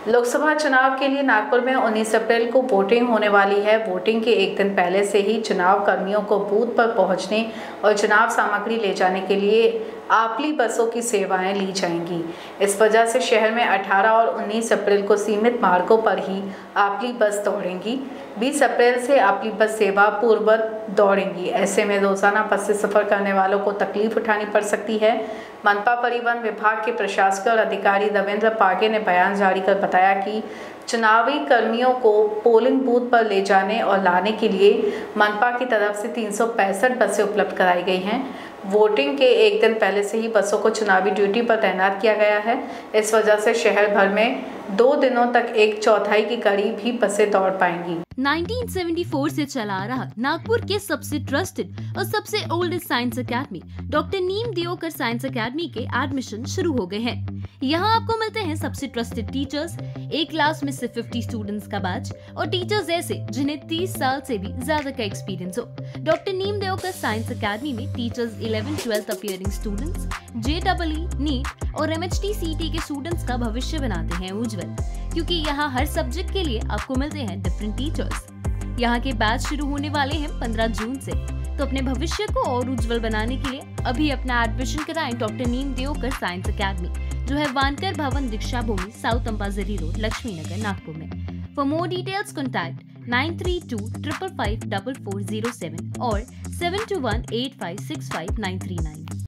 लोकसभा चुनाव के लिए नागपुर में 19 अप्रैल को वोटिंग होने वाली है। वोटिंग के एक दिन पहले से ही चुनाव कर्मियों को बूथ पर पहुंचने और चुनाव सामग्री ले जाने के लिए आपली बसों की सेवाएं ली जाएंगी। इस वजह से शहर में 18 और 19 अप्रैल को सीमित मार्गों पर ही आपली बस दौड़ेंगी। 20 अप्रैल से आपली बस सेवा पूर्ववत दौड़ेंगी। ऐसे में रोजाना बस से सफर करने वालों को तकलीफ उठानी पड़ सकती है। मनपा परिवहन विभाग के प्रशासक और अधिकारी रविंद्र पागे ने बयान जारी कर बताया कि चुनावी कर्मियों को पोलिंग बूथ पर ले जाने और लाने के लिए मनपा की तरफ से 365 बसें उपलब्ध कराई गई हैं। वोटिंग के एक दिन पहले से ही बसों को चुनावी ड्यूटी पर तैनात किया गया है। इस वजह से शहर भर में 2 दिनों तक 1/4 के करीब ही बसें दौड़ पाएंगी। 1974 से चला आ रहा नागपुर के सबसे ट्रस्टेड और सबसे oldest science academy doctor Neem Deokar science academy के एडमिशन शुरू हो गए हैं। यहाँ आपको मिलते हैं सबसे ट्रस्टेड टीचर्स, एक क्लास में सिर्फ 50 स्टूडेंट्स का बैच और टीचर्स ऐसे जिन्हें 30 साल से भी ज्यादा का एक्सपीरियंस हो। Doctor Neem Deokar science academy में teachers 11-12 appearing students, JEE, NEET और MHT CT के स्टूडेंट्स का भविष्य बनाते हैं उज्जवल, क्योंकि यहाँ हर सब्जेक्ट के लिए आपको मिलते हैं डिफरेंट टीचर्स। यहाँ के बैच शुरू होने वाले हैं 15 जून से, तो अपने भविष्य को और उज्जवल बनाने के लिए अभी अपना एडमिशन कराएं doctor Neem Deokar science academy, जो है वानकर भवन, दीक्षा भूमि, साउथ अंपाजरी रोड, लक्ष्मी नगर, नागपुर में। फॉर मोर डिटेल्स कॉन्टैक्ट 9325554407 और 7218565 939।